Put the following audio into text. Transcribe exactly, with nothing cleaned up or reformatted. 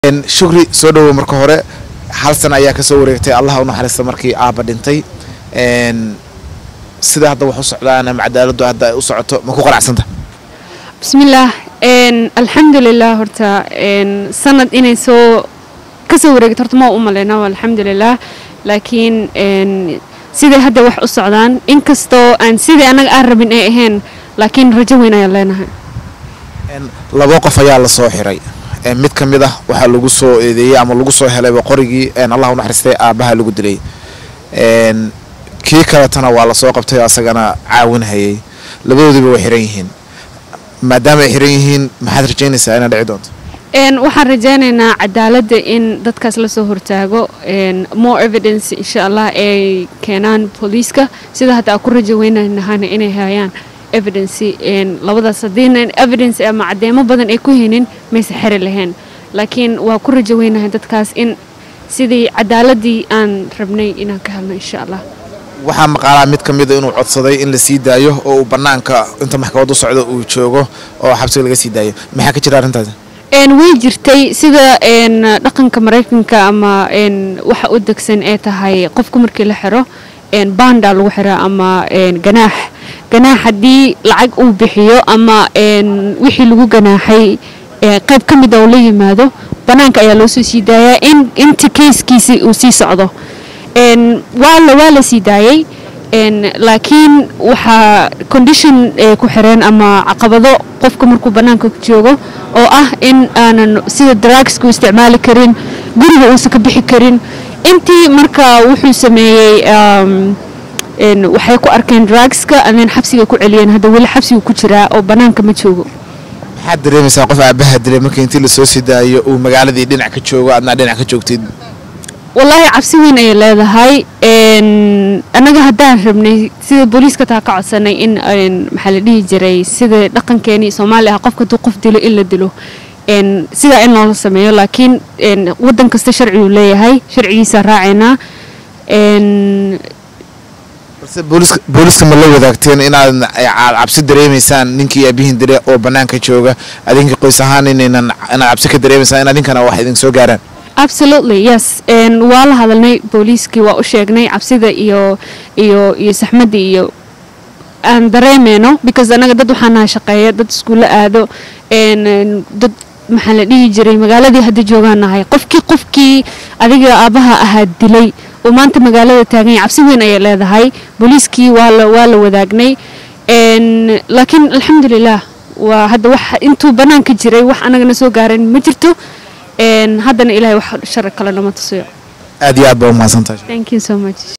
إن شكري سودو مركهورة حال سنة أيها كسور ريتي الله ونحرس مركي عابد انتي إن سيدا هذا وحصل على مع دالدو هذا وصعته مكو قرع سنته. بسم الله إن الحمد لله هرتا إن سنة إني سو كسور ريت هرتا ما أم لنا والحمد لله لكن إن سيدا هذا وحصل على إن كستو أن سيدا أنا أقرب من إيهن لكن رجوينا يلينا. إن لواقف يا الله صاحري. mid ka mid ah waxa lagu soo eedeeyay ama lagu soo helay boqorigii een Allah u naxariistay aabaha lagu dilay een kii kale tana waa la soo qabtay asagana caawin hayay labadooduba way xiran yihiin maadaama ay xiran yihiin maxaad rajaynaysaa inaad dhici doonto een waxaan rajaynaynaa cadaaladda in dadkaas la soo hortaago een more evidence insha Allah ay keenaan poliiska sida hadda ku rajaynaynaa inay hayaan evidence in labadaas hadii evidence ama cadeemo badan ay ku heenin ma saxir lahayn laakiin waa ku rajaynahay dadkaas in sidii cadaaladii aan rabnay inaan ka helno insha Allah waxa maqaalaa mid kamid ah inuu codsaday in la sii daayo oo uu banaanka inta maxkamadu socdo uu joogo oo xabsiga laga sii daayo maxaa ka jira arintaas een way jirtay sida een dhaqanka Mareykanka ama een waxa u dagsan ay tahay qofku markii la xiro een banda lagu xiro ama een ganaax ganaax hadii lacag uu bixiyo ama een wixii lagu ganaaxay ee qayb kamid ah oo la yimaado banaanka ayaa loo soo sii daayaa in inta case-kiisa uu sii socdo een wala wala sii daayay een laakiin waxa condition ee ku xireen ama caqabado qofka markuu banaanka ku joogo oo ah in aanan sida drugs ku isticmaali karin guriga uu ka bixi karin intii marka wuxuu sameeyay um إن وحيكو أركان دراجسك أنا حبسي كل عليان هذا ولا حبسي وكتيرة أو بنان كم تشوفه. حد دري مثلا قف عبها دري ممكن تيل السوسي دا ومقالة دي دين عكتشوفه عندنا دين عكتشوفتين. والله عبسي وين أيه هذا هاي إن أنا جهدان ربني سيد بوليس كتاقع سنة إن إن محلدي جري سيد لقن كاني سومالي هقف كتوقف دلو إلا دلو إن سيد إن الله سميه لكن إن ودن كستشرعي ولا هاي شرعي سراعنا إن بوليس بوليس كم الله وذاكتين إن عبسي دريميسان نينكي أبيهن دري أو بنانك تشوجا أدينك قيسهان إن أنا أنا عبسي كدريميسان أنا دينك أنا واحد إن سو جارن. Absolutely yes. إن والله هذا الني بوليس كي وأشيجني عبسي ذا إيو إيو يسحمد إيو أن دريمينه because أنا قد دوحنا شقية ضد سكول آدو إن ضد محل دي جري مقالة دي هدي جوجانا هاي قفكي قفكي أديك أباها أهد دلي وما أنت مقالة تاني عبسي وين أي هذا هاي بوليسكي ولا ولا وذاقني إن لكن الحمد لله وهذا وح أنتوا بنان كجري وح أنا جنسوا قارن مجرتوا إن هذا إلهي وح شرك لنا ما تصير. أدي أبو ما سنتج. Thank you so much.